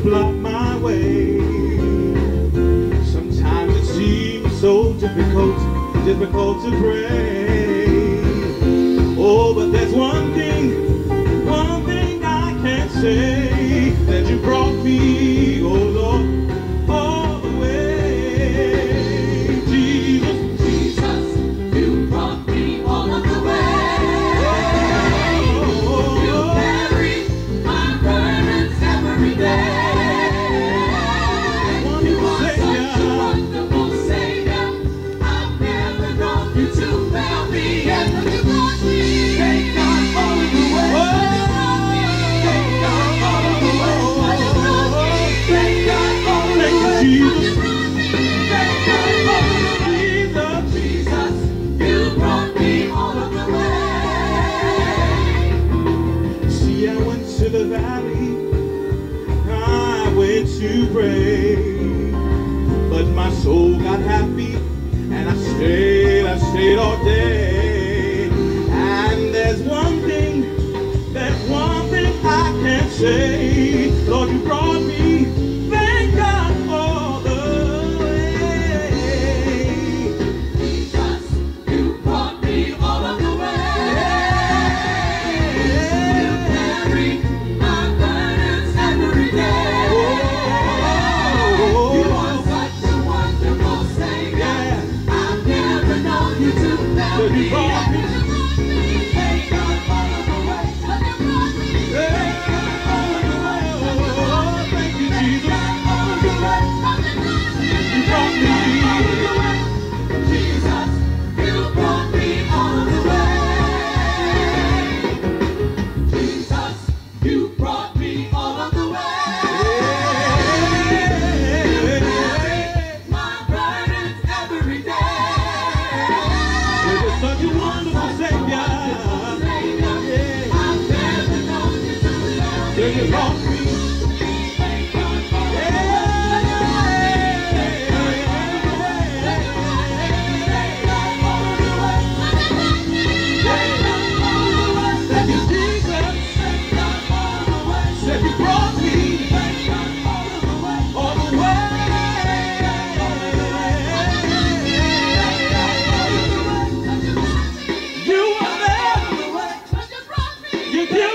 block my way. Sometimes it seems so difficult to pray. Oh, but there's one thing I can say, that you brought me, oh Lord, all the way. Jesus, you brought me all of the way. You carry my burdens every day. You are such a wonderful Savior. I've never known you to fail me. And you brought me, thank God, all of the way. Thank God, all of the way. Thank God, all of the way. Jesus. Thank God, all of the way. Jesus, you brought me all of the way. See, I went to the valley, I went to pray, but my soul got happy, and I stayed all day. And there's one thing I can say, Lord, you brought me, thank God, all the way. Jesus, you brought me all of the way. You carry my burdens every day. You are such a wonderful Savior. I've never known you to fail me. You brought me. Thank God all of the way. Thank God all of the way. Thank you, Jesus. All of the way. You brought me. Jesus, you brought me all of the way. Jesus, you brought me all of the way. My burdens every day. You're such a wonderful Savior. I've never known you to love Till you brought me. Thank God all of the way. Thank you, Jesus. Said you brought me all the way. You are there. You did.